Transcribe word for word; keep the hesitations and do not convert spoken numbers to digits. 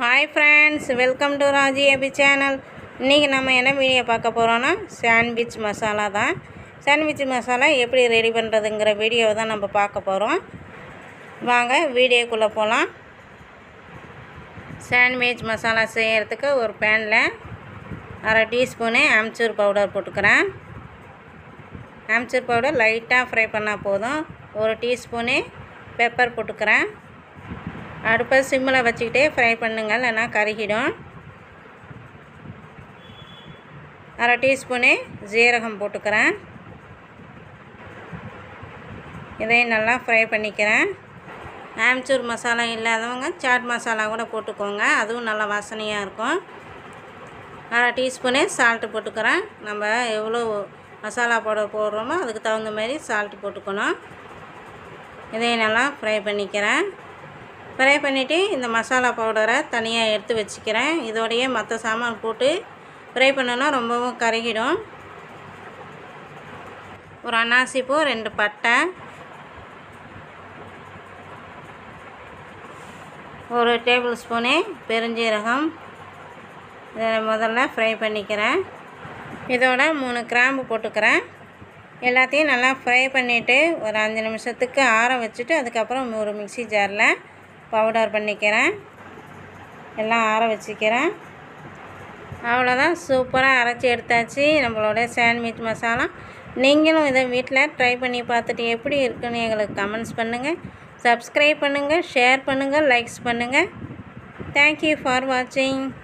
Hi friends, welcome to Raji Abhi channel. இன்னைக்கு நம்ம என்ன வீடியோ பார்க்க போறோம்னா சாண்ட்விச் மசாலா தான். சாண்ட்விச் மசாலா எப்படி ரெடி பண்றதுங்கற வீடியோவை தான் நம்ம பார்க்க போறோம். வாங்க வீடியோக்குள்ள போலாம். சாண்ட்விச் மசாலா செய்யிறதுக்கு ஒரு panல அரை டீஸ்பூன் ஆம்ச்சூர் பவுடர் போட்டுக்கறேன். ஆம்ச்சூர் பவுடர் லைட்டா ஃப்ரை பண்ணா போதும். ஒரு டீஸ்பூன் பெப்பர் போட்டுக்கறேன். அடுப்பை சிம்ல வச்சிட்டே ஃப்ரை பண்ணுங்க இல்லனா கருகிடும். அரை டீஸ்பூன் ஜீரகம் போட்டுக்கறேன். இதை நல்லா ஃப்ரை பண்ணிக்கிறேன். ஆம்ச்சூர் மசாலா இல்லாதவங்க சாட் மசாலா கூட போட்டுக்கோங்க. அதுவும் நல்ல வாசனையா இருக்கும். அரை டீஸ்பூன் salt போட்டுக்கறேன். நம்ம எவ்வளவு மசாலா பவுடர் போடுறோமோ அதுக்கு தகுந்த மாதிரி salt போட்டுக்கணும். இதை நல்லா ஃப்ரை பண்ணிக்கிறேன். ஃப்ரை பண்ணிட்டு இந்த மசாலா பவுடரை தனியா எடுத்து வச்சிக்கிறேன். இதோடயே மற்ற சாமான் போட்டு ஃப்ரை பண்ணனா ரொம்பவும் கருகிடும். ஒரு அன்னாசி பூ, ரெண்டு பட்டை, ஒரு டேபிள் ஸ்பூன் பெருஞ்சீரகம் இதை முதல்ல ஃப்ரை பண்ணிக்கிறேன். இதோட மூணு கிராம்பு போட்டுக்கிறேன். எல்லாத்தையும் நல்லா ஃப்ரை பண்ணிட்டு ஒரு அஞ்சு நிமிஷத்துக்கு ஆற வச்சிட்டு அதுக்கப்புறம் ஒரு மிக்ஸி ஜாரில் பவுடர் பண்ணிக்கிறேன். எல்லாம் ஆற வச்சிக்கிறேன். அவ்வளோதான், சூப்பராக அரைச்சி எடுத்தாச்சு நம்மளோட சாண்ட்விச் மசாலா. நீங்களும் இதை வீட்டில் ட்ரை பண்ணி பார்த்துட்டு எப்படி இருக்குன்னு எங்களுக்கு கமெண்ட்ஸ் பண்ணுங்கள். சப்ஸ்கிரைப் பண்ணுங்கள், ஷேர் பண்ணுங்கள், லைக்ஸ் பண்ணுங்கள். தேங்க்யூ ஃபார் வாட்சிங்.